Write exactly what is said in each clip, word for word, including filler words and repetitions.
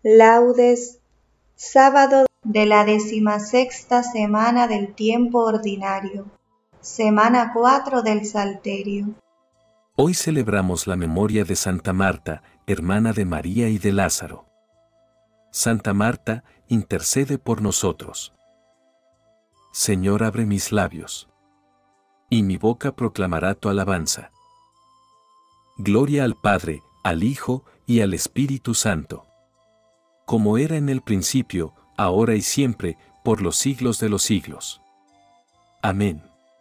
Laudes, sábado de la decimasexta semana del tiempo ordinario, semana cuatro del Salterio. Hoy celebramos la memoria de Santa Marta, hermana de María y de Lázaro. Santa Marta, intercede por nosotros. Señor, abre mis labios, y mi boca proclamará tu alabanza. Gloria al Padre, al Hijo y al Espíritu Santo. Como era en el principio, ahora y siempre, por los siglos de los siglos. Amén.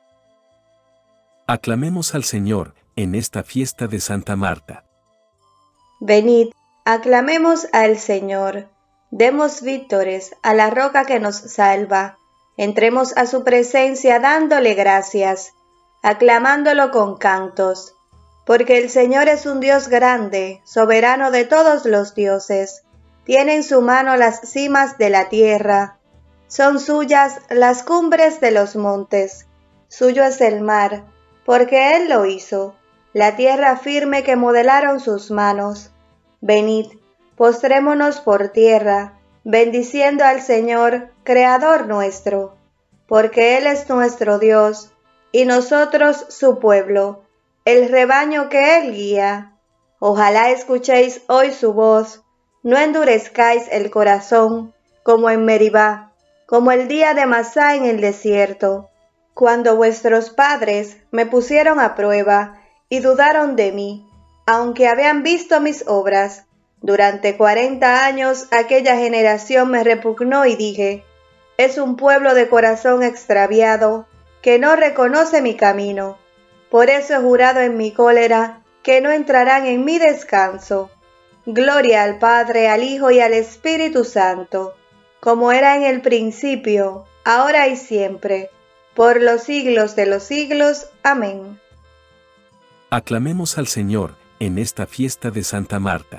Aclamemos al Señor en esta fiesta de Santa Marta. Venid, aclamemos al Señor, demos vítores a la roca que nos salva, entremos a su presencia dándole gracias, aclamándolo con cantos, porque el Señor es un Dios grande, soberano de todos los dioses, tiene en su mano las cimas de la tierra, son suyas las cumbres de los montes, suyo es el mar, porque Él lo hizo, la tierra firme que modelaron sus manos. Venid, postrémonos por tierra, bendiciendo al Señor, Creador nuestro, porque Él es nuestro Dios, y nosotros su pueblo, el rebaño que Él guía. Ojalá escuchéis hoy su voz, no endurezcáis el corazón, como en Meribá, como el día de Masá en el desierto, cuando vuestros padres me pusieron a prueba y dudaron de mí, aunque habían visto mis obras. Durante cuarenta años aquella generación me repugnó y dije, es un pueblo de corazón extraviado, que no reconoce mi camino. Por eso he jurado en mi cólera, que no entrarán en mi descanso. Gloria al Padre, al Hijo y al Espíritu Santo, como era en el principio, ahora y siempre, por los siglos de los siglos. Amén. Aclamemos al Señor en esta fiesta de Santa Marta.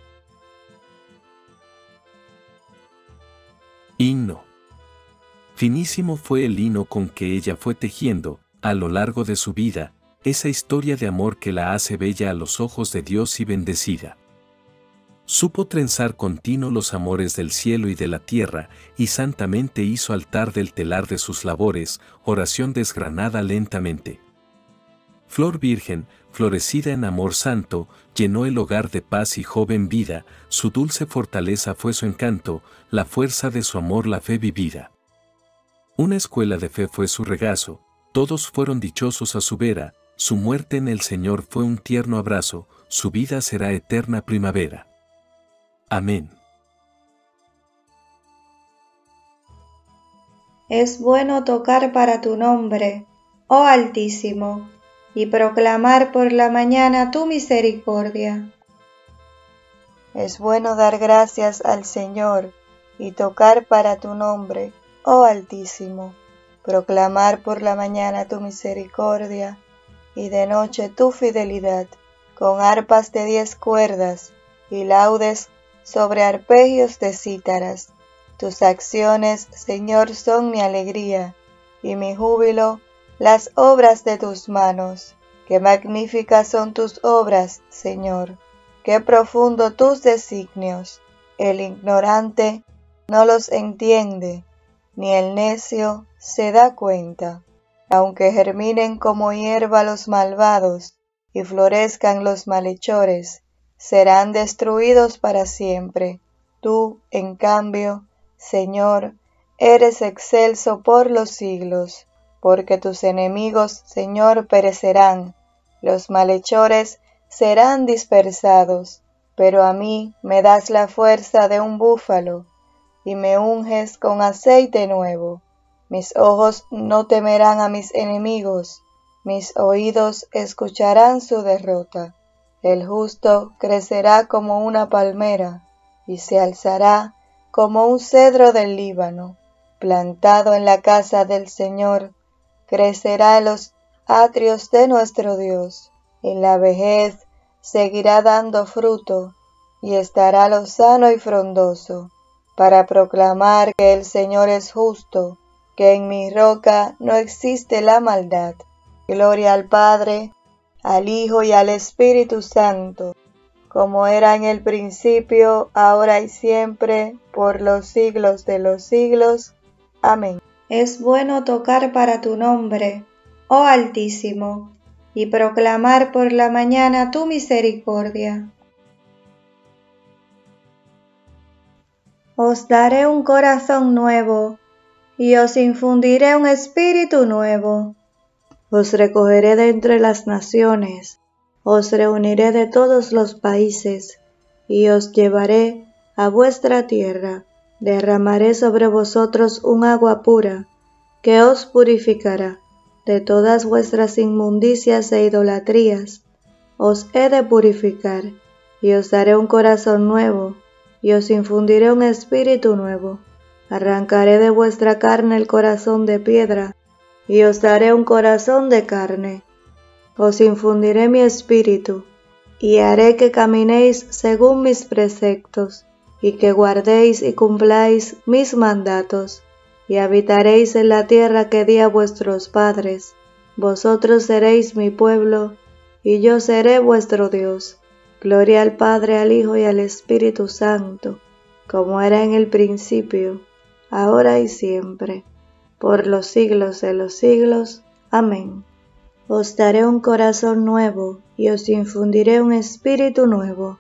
Himno. Finísimo fue el hino con que ella fue tejiendo, a lo largo de su vida, esa historia de amor que la hace bella a los ojos de Dios y bendecida. Supo trenzar continuo los amores del cielo y de la tierra, y santamente hizo altar del telar de sus labores, oración desgranada lentamente. Flor virgen, florecida en amor santo, llenó el hogar de paz y joven vida, su dulce fortaleza fue su encanto, la fuerza de su amor la fe vivida. Una escuela de fe fue su regazo, todos fueron dichosos a su vera, su muerte en el Señor fue un tierno abrazo, su vida será eterna primavera. Amén. Es bueno tocar para tu nombre, oh Altísimo, y proclamar por la mañana tu misericordia. Es bueno dar gracias al Señor y tocar para tu nombre, oh Altísimo, proclamar por la mañana tu misericordia y de noche tu fidelidad, con arpas de diez cuerdas y laudes sobre arpegios de cítaras. Tus acciones, Señor, son mi alegría y mi júbilo, las obras de tus manos. Qué magníficas son tus obras, Señor, qué profundo tus designios. El ignorante no los entiende, ni el necio se da cuenta. Aunque germinen como hierba los malvados y florezcan los malhechores, serán destruidos para siempre. Tú, en cambio, Señor, eres excelso por los siglos, porque tus enemigos, Señor, perecerán, los malhechores serán dispersados, pero a mí me das la fuerza de un búfalo, y me unges con aceite nuevo. Mis ojos no temerán a mis enemigos, mis oídos escucharán su derrota. El justo crecerá como una palmera, y se alzará como un cedro del Líbano, plantado en la casa del Señor, crecerá en los atrios de nuestro Dios. En la vejez seguirá dando fruto, y estará lozano y frondoso, para proclamar que el Señor es justo, que en mi roca no existe la maldad. Gloria al Padre, al Hijo y al Espíritu Santo, como era en el principio, ahora y siempre, por los siglos de los siglos. Amén. Es bueno tocar para tu nombre, oh Altísimo, y proclamar por la mañana tu misericordia. Os daré un corazón nuevo, y os infundiré un espíritu nuevo. Os recogeré de entre las naciones, os reuniré de todos los países, y os llevaré a vuestra tierra. Derramaré sobre vosotros un agua pura, que os purificará de todas vuestras inmundicias e idolatrías. Os he de purificar, y os daré un corazón nuevo, y os infundiré un espíritu nuevo. Arrancaré de vuestra carne el corazón de piedra, y os daré un corazón de carne. Os infundiré mi espíritu, y haré que caminéis según mis preceptos, y que guardéis y cumpláis mis mandatos, y habitaréis en la tierra que di a vuestros padres. Vosotros seréis mi pueblo, y yo seré vuestro Dios. Gloria al Padre, al Hijo y al Espíritu Santo, como era en el principio, ahora y siempre, por los siglos de los siglos. Amén. Os daré un corazón nuevo, y os infundiré un espíritu nuevo.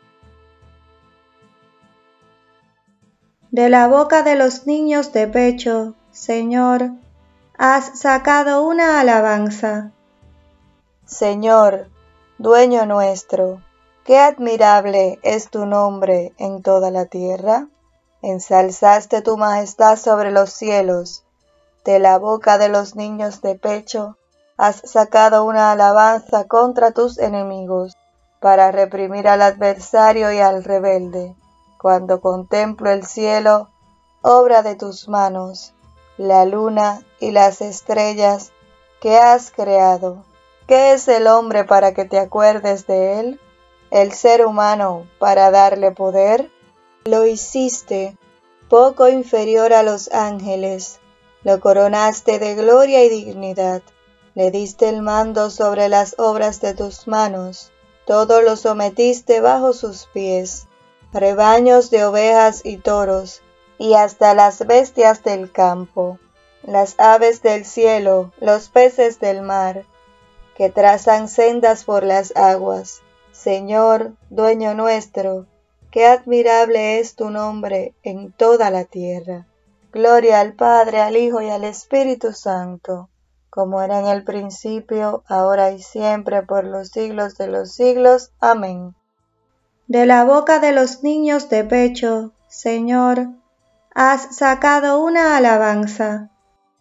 De la boca de los niños de pecho, Señor, has sacado una alabanza. Señor, dueño nuestro, qué admirable es tu nombre en toda la tierra. Ensalzaste tu majestad sobre los cielos. De la boca de los niños de pecho, has sacado una alabanza contra tus enemigos, para reprimir al adversario y al rebelde. Cuando contemplo el cielo, obra de tus manos, la luna y las estrellas que has creado. ¿Qué es el hombre para que te acuerdes de él? ¿El ser humano para darle poder? Lo hiciste poco inferior a los ángeles, lo coronaste de gloria y dignidad, le diste el mando sobre las obras de tus manos, todo lo sometiste bajo sus pies. Rebaños de ovejas y toros, y hasta las bestias del campo, las aves del cielo, los peces del mar, que trazan sendas por las aguas. Señor, dueño nuestro, qué admirable es tu nombre en toda la tierra. Gloria al Padre, al Hijo y al Espíritu Santo, como era en el principio, ahora y siempre, por los siglos de los siglos. Amén. De la boca de los niños de pecho, Señor, has sacado una alabanza.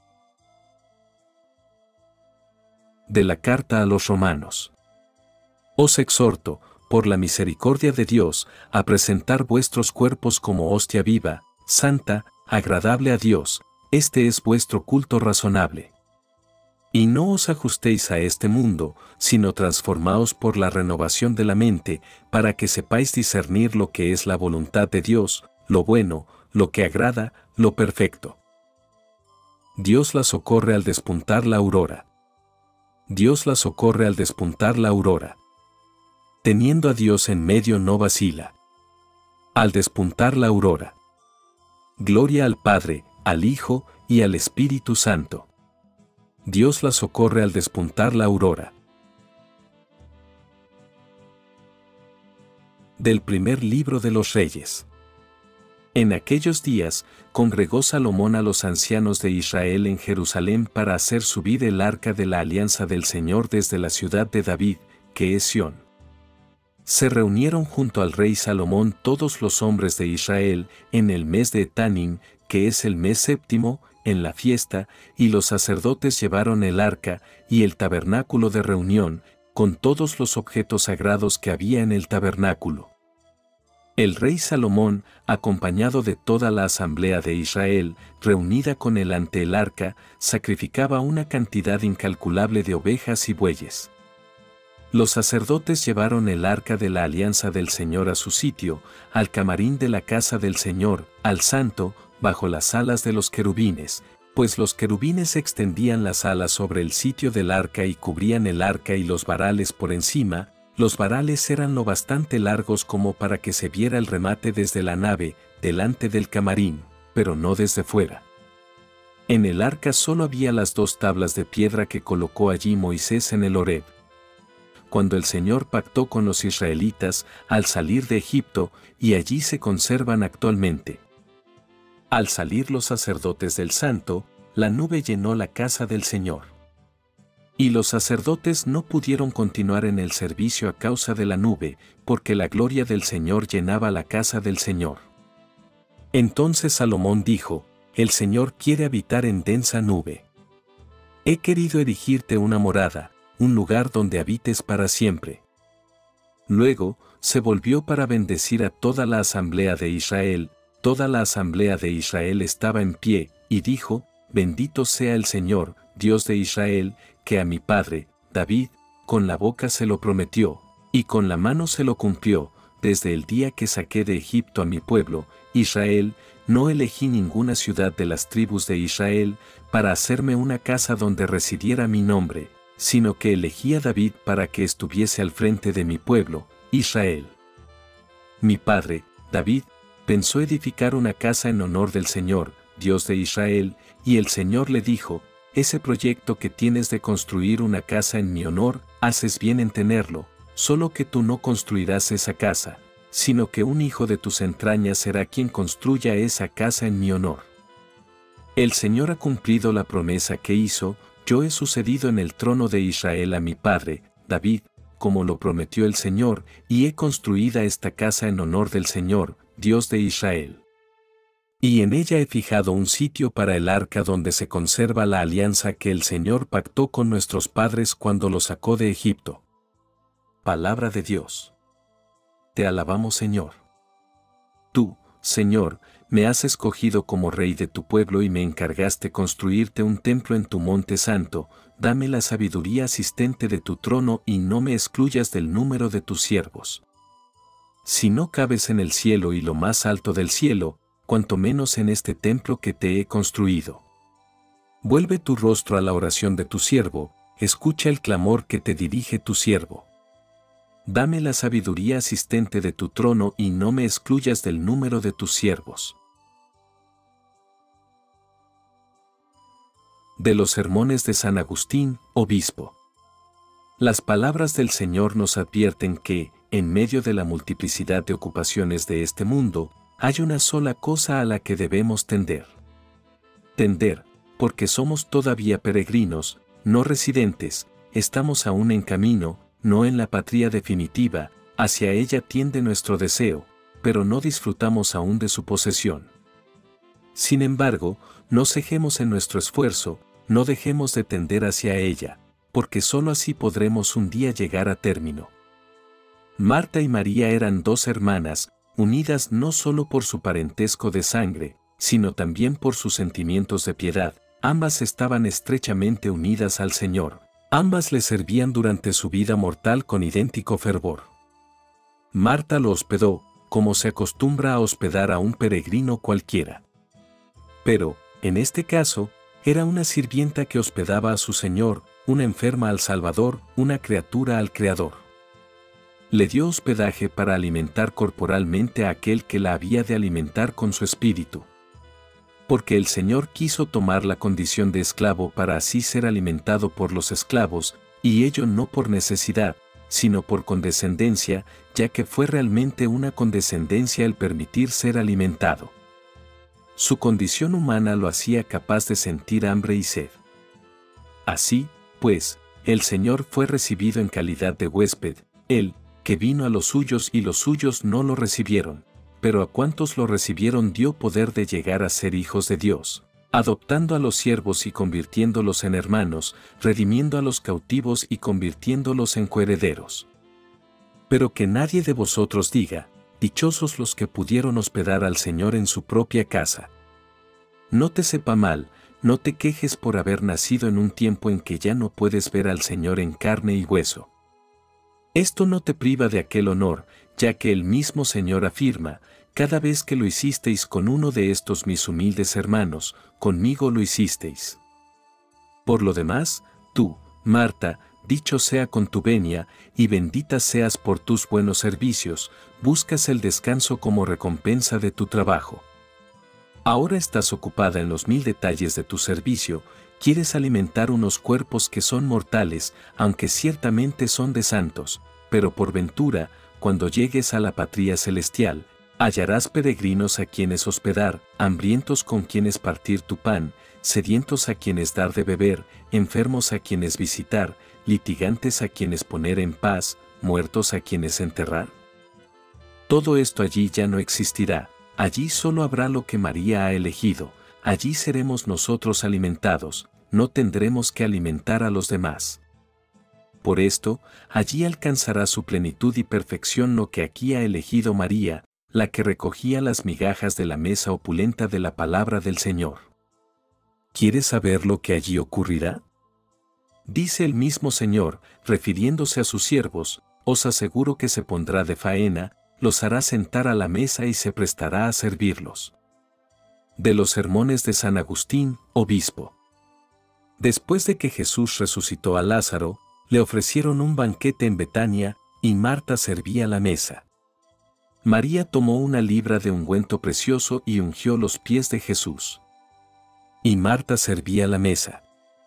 De la carta a los romanos. Os exhorto, por la misericordia de Dios, a presentar vuestros cuerpos como hostia viva, santa, agradable a Dios, este es vuestro culto razonable. Y no os ajustéis a este mundo, sino transformaos por la renovación de la mente, para que sepáis discernir lo que es la voluntad de Dios, lo bueno, lo que agrada, lo perfecto. Dios la socorre al despuntar la aurora. Dios la socorre al despuntar la aurora. Teniendo a Dios en medio no vacila. Al despuntar la aurora. Gloria al Padre, al Hijo y al Espíritu Santo. Dios la socorre al despuntar la aurora. Del primer libro de los Reyes. En aquellos días, congregó Salomón a los ancianos de Israel en Jerusalén para hacer subir el arca de la alianza del Señor desde la ciudad de David, que es Sión. Se reunieron junto al rey Salomón todos los hombres de Israel en el mes de Etanim, que es el mes séptimo, en la fiesta, y los sacerdotes llevaron el arca y el tabernáculo de reunión, con todos los objetos sagrados que había en el tabernáculo. El rey Salomón, acompañado de toda la asamblea de Israel, reunida con él ante el arca, sacrificaba una cantidad incalculable de ovejas y bueyes. Los sacerdotes llevaron el arca de la alianza del Señor a su sitio, al camarín de la casa del Señor, al santo, bajo las alas de los querubines, pues los querubines extendían las alas sobre el sitio del arca y cubrían el arca y los varales por encima, Los varales eran lo bastante largos como para que se viera el remate desde la nave, delante del camarín, pero no desde fuera. En el arca solo había las dos tablas de piedra que colocó allí Moisés en el Horeb. Cuando el Señor pactó con los israelitas al salir de Egipto, y allí se conservan actualmente. Al salir los sacerdotes del Santo, la nube llenó la casa del Señor. Y los sacerdotes no pudieron continuar en el servicio a causa de la nube, porque la gloria del Señor llenaba la casa del Señor. Entonces Salomón dijo: el Señor quiere habitar en densa nube. He querido erigirte una morada, un lugar donde habites para siempre. Luego, se volvió para bendecir a toda la asamblea de Israel. Toda la asamblea de Israel estaba en pie, y dijo: bendito sea el Señor, Dios de Israel, que a mi padre, David, con la boca se lo prometió, y con la mano se lo cumplió, desde el día que saqué de Egipto a mi pueblo, Israel. No elegí ninguna ciudad de las tribus de Israel para hacerme una casa donde residiera mi nombre, sino que elegí a David para que estuviese al frente de mi pueblo, Israel. Mi padre, David, pensó edificar una casa en honor del Señor, Dios de Israel, y el Señor le dijo: ese proyecto que tienes de construir una casa en mi honor, haces bien en tenerlo, solo que tú no construirás esa casa, sino que un hijo de tus entrañas será quien construya esa casa en mi honor. El Señor ha cumplido la promesa que hizo. Yo he sucedido en el trono de Israel a mi padre, David, como lo prometió el Señor, y he construida esta casa en honor del Señor, Dios de Israel. Y en ella he fijado un sitio para el arca donde se conserva la alianza que el Señor pactó con nuestros padres cuando los sacó de Egipto. Palabra de Dios. Te alabamos, Señor. Tú, Señor, me has escogido como rey de tu pueblo y me encargaste construirte un templo en tu monte santo. Dame la sabiduría asistente de tu trono y no me excluyas del número de tus siervos. Si no cabes en el cielo y lo más alto del cielo, cuanto menos en este templo que te he construido. Vuelve tu rostro a la oración de tu siervo, escucha el clamor que te dirige tu siervo. Dame la sabiduría asistente de tu trono y no me excluyas del número de tus siervos. De los sermones de San Agustín, obispo. Las palabras del Señor nos advierten que, en medio de la multiplicidad de ocupaciones de este mundo, hay una sola cosa a la que debemos tender. Tender, porque somos todavía peregrinos, no residentes, estamos aún en camino, no en la patria definitiva, hacia ella tiende nuestro deseo, pero no disfrutamos aún de su posesión. Sin embargo, no cejemos en nuestro esfuerzo, no dejemos de tender hacia ella, porque sólo así podremos un día llegar a término. Marta y María eran dos hermanas, unidas no solo por su parentesco de sangre, sino también por sus sentimientos de piedad. Ambas estaban estrechamente unidas al Señor. Ambas le servían durante su vida mortal con idéntico fervor. Marta lo hospedó, como se acostumbra a hospedar a un peregrino cualquiera. Pero, en este caso, era una sirvienta que hospedaba a su Señor, una enferma al Salvador, una criatura al Creador. Le dio hospedaje para alimentar corporalmente a aquel que la había de alimentar con su espíritu. Porque el Señor quiso tomar la condición de esclavo para así ser alimentado por los esclavos, y ello no por necesidad, sino por condescendencia, ya que fue realmente una condescendencia el permitir ser alimentado. Su condición humana lo hacía capaz de sentir hambre y sed. Así, pues, el Señor fue recibido en calidad de huésped, Él, que vino a los suyos y los suyos no lo recibieron, pero a cuantos lo recibieron dio poder de llegar a ser hijos de Dios, adoptando a los siervos y convirtiéndolos en hermanos, redimiendo a los cautivos y convirtiéndolos en coherederos. Pero que nadie de vosotros diga, dichosos los que pudieron hospedar al Señor en su propia casa. No te sepa mal, no te quejes por haber nacido en un tiempo en que ya no puedes ver al Señor en carne y hueso. Esto no te priva de aquel honor, ya que el mismo Señor afirma, cada vez que lo hicisteis con uno de estos mis humildes hermanos, conmigo lo hicisteis. Por lo demás, tú, Marta, dicho sea con tu venia, y bendita seas por tus buenos servicios, buscas el descanso como recompensa de tu trabajo. Ahora estás ocupada en los mil detalles de tu servicio, quieres alimentar unos cuerpos que son mortales, aunque ciertamente son de santos, pero por ventura, cuando llegues a la patria celestial, hallarás peregrinos a quienes hospedar, hambrientos con quienes partir tu pan, sedientos a quienes dar de beber, enfermos a quienes visitar, litigantes a quienes poner en paz, muertos a quienes enterrar. Todo esto allí ya no existirá, allí solo habrá lo que María ha elegido, allí seremos nosotros alimentados, no tendremos que alimentar a los demás. Por esto, allí alcanzará su plenitud y perfección lo que aquí ha elegido María, la que recogía las migajas de la mesa opulenta de la palabra del Señor. ¿Quieres saber lo que allí ocurrirá? Dice el mismo Señor, refiriéndose a sus siervos, os aseguro que se pondrá de faena, los hará sentar a la mesa y se prestará a servirlos. De los sermones de San Agustín, obispo. Después de que Jesús resucitó a Lázaro, le ofrecieron un banquete en Betania, y Marta servía la mesa. María tomó una libra de ungüento precioso y ungió los pies de Jesús. Y Marta servía la mesa.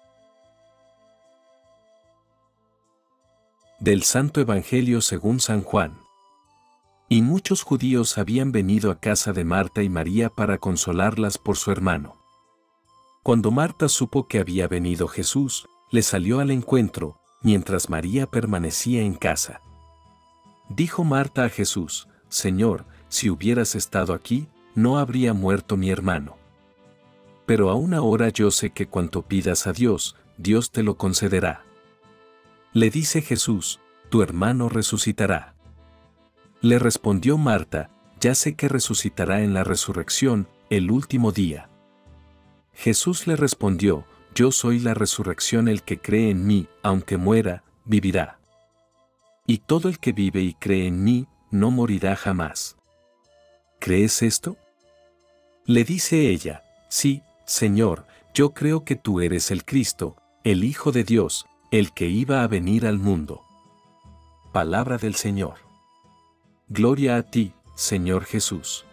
Del Santo Evangelio según San Juan. Y muchos judíos habían venido a casa de Marta y María para consolarlas por su hermano. Cuando Marta supo que había venido Jesús, le salió al encuentro, mientras María permanecía en casa. Dijo Marta a Jesús: Señor, si hubieras estado aquí, no habría muerto mi hermano. Pero aún ahora yo sé que cuanto pidas a Dios, Dios te lo concederá. Le dice Jesús: tu hermano resucitará. Le respondió Marta: ya sé que resucitará en la resurrección, el último día. Jesús le respondió: yo soy la resurrección, el que cree en mí, aunque muera, vivirá. Y todo el que vive y cree en mí, no morirá jamás. ¿Crees esto? Le dice ella: sí, Señor, yo creo que tú eres el Cristo, el Hijo de Dios, el que iba a venir al mundo. Palabra del Señor. Gloria a ti, Señor Jesús.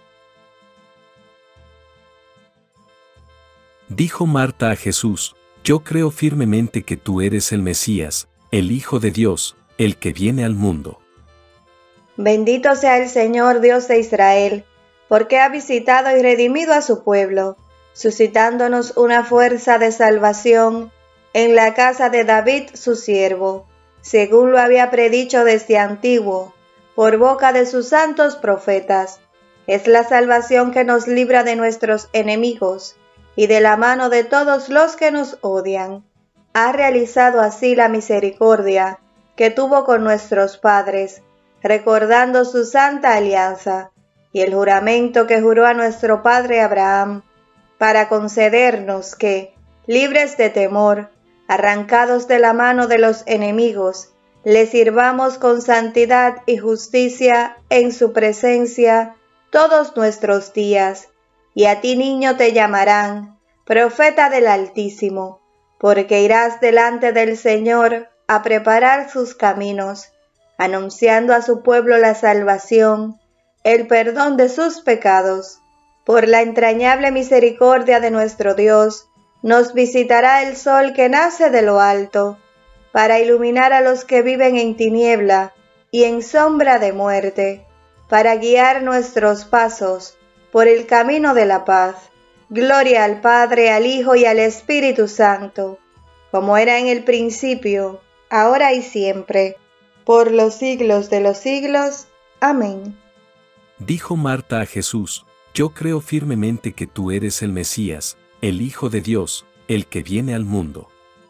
Dijo Marta a Jesús: yo creo firmemente que tú eres el Mesías, el Hijo de Dios, el que viene al mundo. Bendito sea el Señor Dios de Israel, porque ha visitado y redimido a su pueblo, suscitándonos una fuerza de salvación en la casa de David su siervo, según lo había predicho desde antiguo, por boca de sus santos profetas. Es la salvación que nos libra de nuestros enemigos y de la mano de todos los que nos odian. Ha realizado así la misericordia que tuvo con nuestros padres, recordando su santa alianza y el juramento que juró a nuestro padre Abraham, para concedernos que, libres de temor, arrancados de la mano de los enemigos, le sirvamos con santidad y justicia en su presencia todos nuestros días. Y a ti, niño, te llamarán profeta del Altísimo, porque irás delante del Señor a preparar sus caminos, anunciando a su pueblo la salvación, el perdón de sus pecados. Por la entrañable misericordia de nuestro Dios, nos visitará el sol que nace de lo alto, para iluminar a los que viven en tiniebla y en sombra de muerte, para guiar nuestros pasos por el camino de la paz. Gloria al Padre, al Hijo y al Espíritu Santo, como era en el principio, ahora y siempre, por los siglos de los siglos. Amén. Dijo Marta a Jesús: yo creo firmemente que tú eres el Mesías, el Hijo de Dios, el que viene al mundo.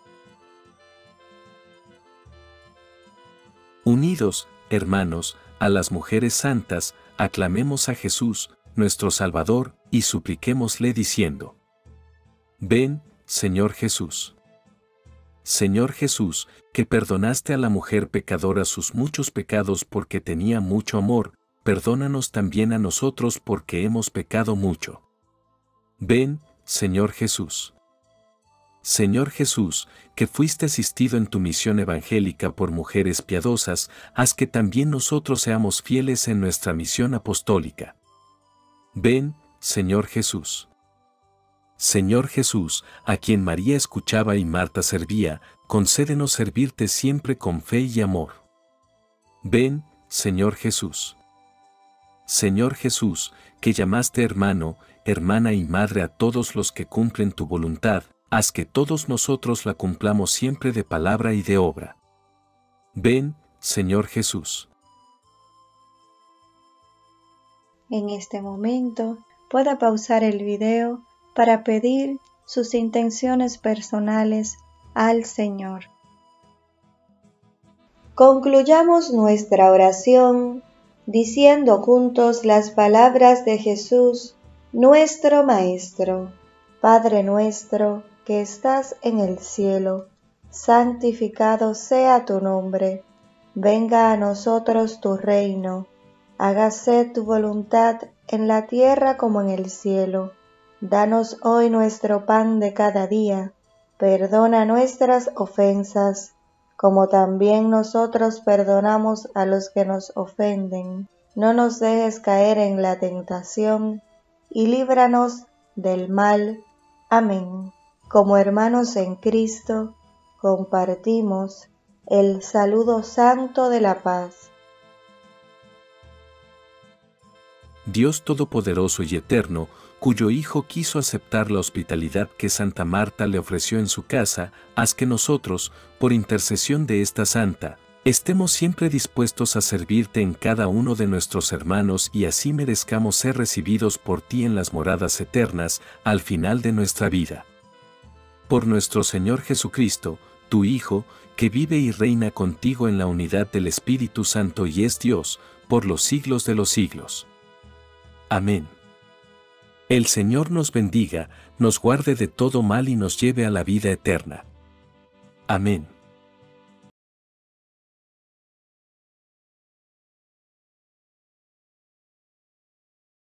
Unidos, hermanos, a las mujeres santas, aclamemos a Jesús, nuestro Salvador, y supliquémosle diciendo: ven, Señor Jesús. Señor Jesús, que perdonaste a la mujer pecadora sus muchos pecados porque tenía mucho amor, perdónanos también a nosotros porque hemos pecado mucho. Ven, Señor Jesús. Señor Jesús, que fuiste asistido en tu misión evangélica por mujeres piadosas, haz que también nosotros seamos fieles en nuestra misión apostólica. Ven, Señor Jesús. Señor Jesús, a quien María escuchaba y Marta servía, concédenos servirte siempre con fe y amor. Ven, Señor Jesús. Señor Jesús, que llamaste hermano, hermana y madre a todos los que cumplen tu voluntad, haz que todos nosotros la cumplamos siempre de palabra y de obra. Ven, Señor Jesús. En este momento, pueda pausar el video para pedir sus intenciones personales al Señor. Concluyamos nuestra oración diciendo juntos las palabras de Jesús, nuestro Maestro. Padre nuestro que estás en el cielo, santificado sea tu nombre. Venga a nosotros tu reino. Hágase tu voluntad en la tierra como en el cielo. Danos hoy nuestro pan de cada día. Perdona nuestras ofensas, como también nosotros perdonamos a los que nos ofenden. No nos dejes caer en la tentación, y líbranos del mal. Amén. Como hermanos en Cristo, compartimos el saludo santo de la paz. Dios Todopoderoso y Eterno, cuyo Hijo quiso aceptar la hospitalidad que Santa Marta le ofreció en su casa, haz que nosotros, por intercesión de esta santa, estemos siempre dispuestos a servirte en cada uno de nuestros hermanos y así merezcamos ser recibidos por ti en las moradas eternas al final de nuestra vida. Por nuestro Señor Jesucristo, tu Hijo, que vive y reina contigo en la unidad del Espíritu Santo y es Dios, por los siglos de los siglos. Amén. El Señor nos bendiga, nos guarde de todo mal y nos lleve a la vida eterna. Amén.